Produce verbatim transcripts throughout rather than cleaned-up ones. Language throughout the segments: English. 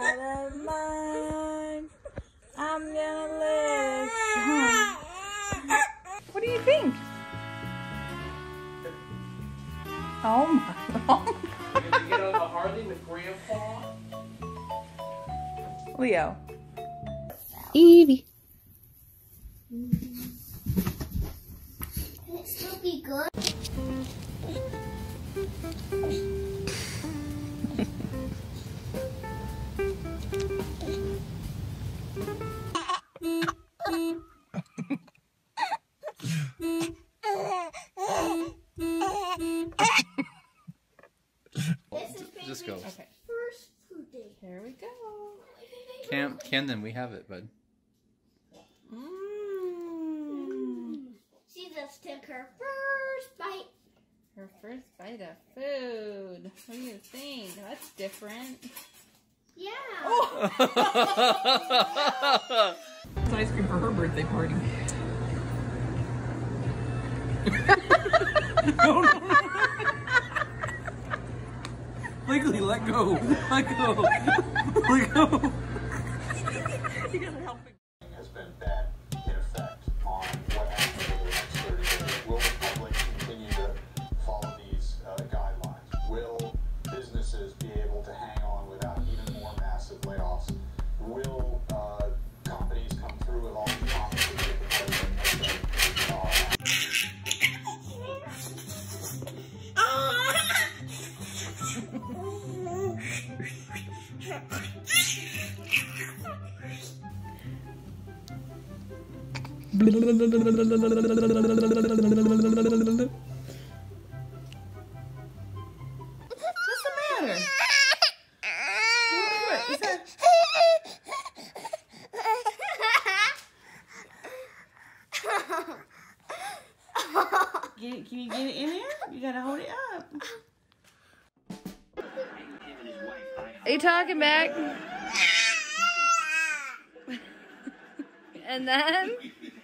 out of mind. I'm gonna live. What do you think? Oh my God. You're gonna get on a Harley with Grandpa? Leo. Evie. Can it still be good? Just go. Okay. First food day. Here we go. Cam, Camden, we have it, bud. Mmm. She just took her first bite. Her first bite of food. What do you think? That's different. Yeah. Oh. It's ice cream for her birthday party. No, no, no. Legally, let go. Let go. Let go. He doesn't help me. Has been bad in effect on what happens over the next thirty days. Will the public continue to follow these uh, guidelines? Will businesses be able to hang on without even more massive layoffs? Will uh, companies come through with all the promises that the president has said? Uh, What's the matter? What? Is that... Get it, can you get it in there? You gotta hold it up. Are you talking back? And then?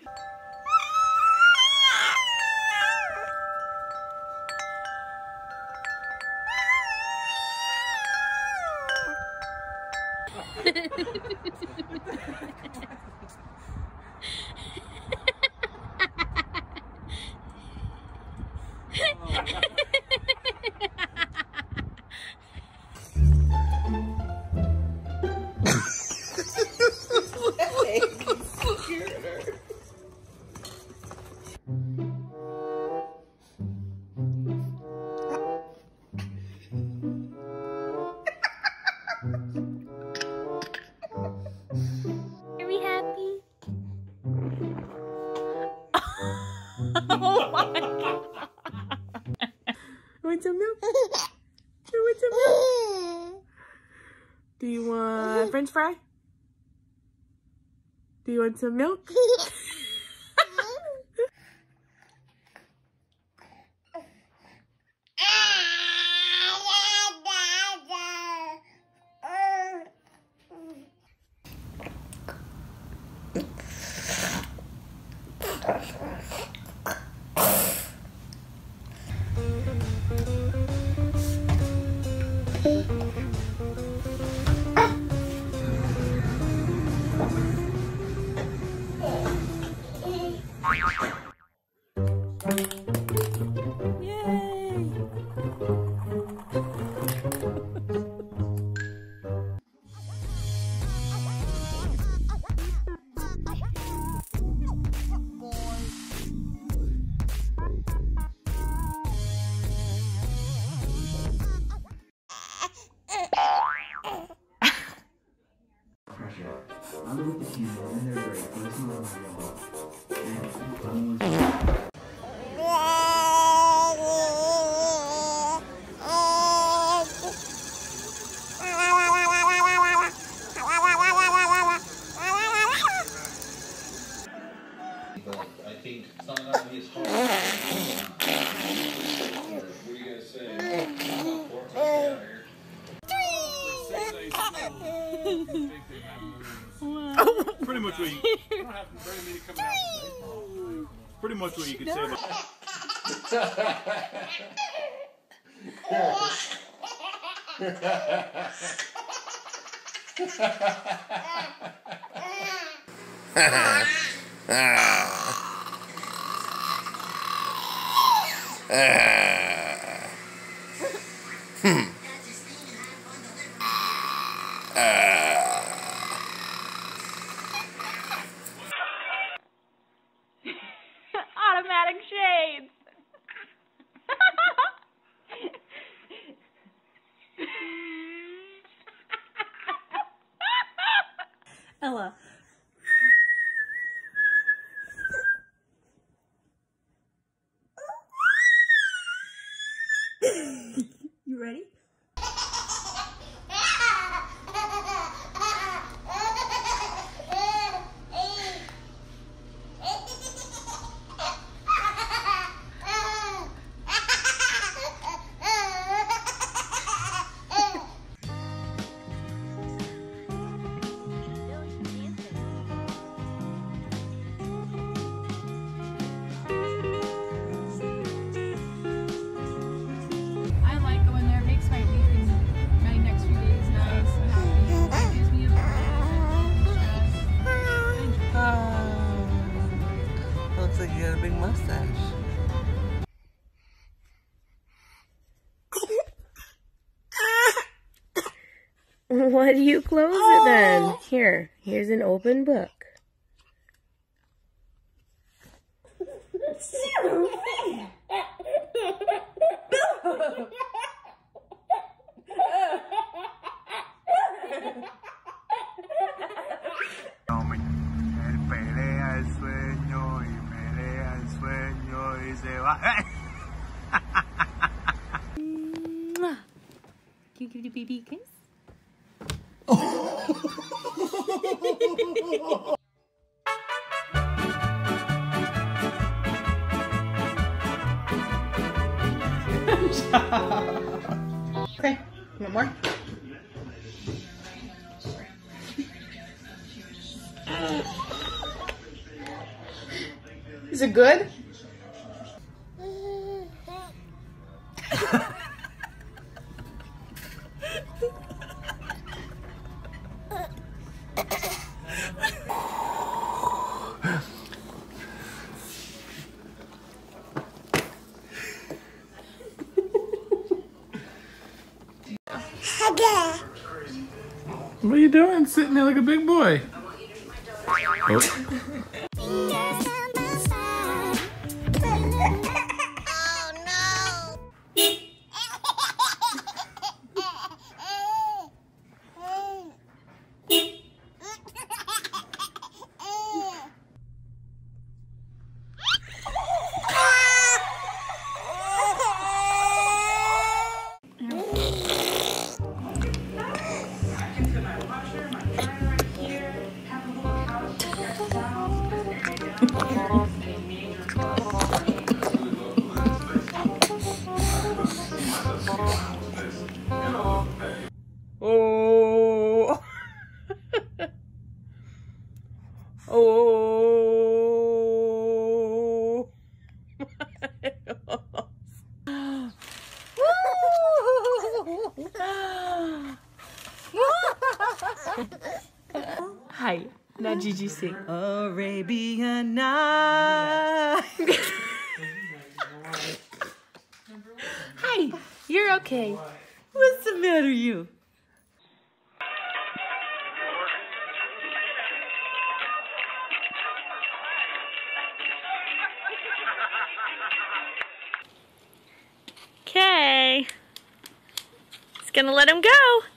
Oh my God. Want some milk? You want some milk? Do you want French fry? Do you want some milk? Pretty much what you, you don't have to me to come out. Pretty much what you could say about Automatic shades. Ella. You ready? Looks like you got a big mustache. Why do you close it then? Here, here's an open book. Él pelea el sueño y pelea el sueño y se va. Can you give it a baby kiss? Okay, one more. Is it good? What are you doing? Sitting there like a big boy. Oh. Oh. Oh. Hi. Now Gigi sing. Arabian Night. Hi. You're okay. What's the matter, you? Okay. It's gonna let him go.